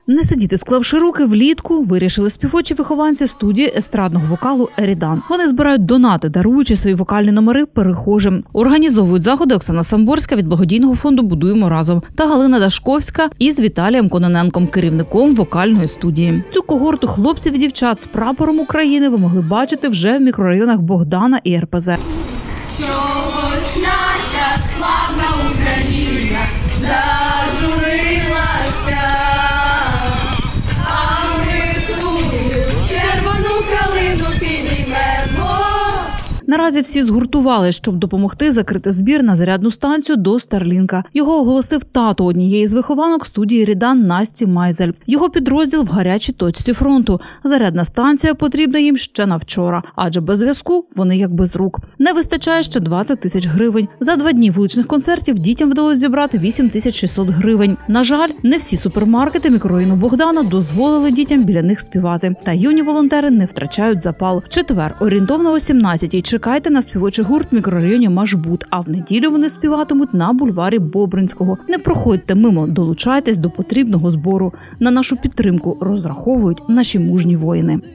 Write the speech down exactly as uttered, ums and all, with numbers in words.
Не сидіти, склавши руки, влітку вирішили співочі вихованці студії естрадного вокалу «Ерідан». Вони збирають донати, даруючи свої вокальні номери перехожим. Організовують заходи Оксана Самборська від благодійного фонду «Будуємо разом» та Галина Дашковська із Віталієм Кононенком, керівником вокальної студії. Цю когорту хлопців і дівчат з прапором України ви могли бачити вже в мікрорайонах Богдана і РПЗ. Чогось наша славна Україна зажурилася, а ми тут червону калину підіймемо. Наразі всі згуртувались, щоб допомогти закрити збір на зарядну станцію до Старлінка. Його оголосив тато однієї з вихованок студії «Ерідан» Насті Майзель. Його підрозділ в гарячій точці фронту. Зарядна станція потрібна їм ще на вчора, адже без зв'язку вони як без рук. Не вистачає ще двадцять тисяч гривень. За два дні вуличних концертів дітям вдалося зібрати вісім тисяч шістсот гривень. На жаль, не всі супермаркети мікрорайону Богдана дозволили дітям біля них співати. Та юні волонтери не втрачають запал. В четвер, орієнтовно о сімнадцятій, чекайте на співочий гурт в мікрорайоні Машбут, а в неділю вони співатимуть на бульварі Бобринського. Не проходьте мимо, долучайтесь до потрібного збору. На нашу підтримку розраховують наші мужні воїни.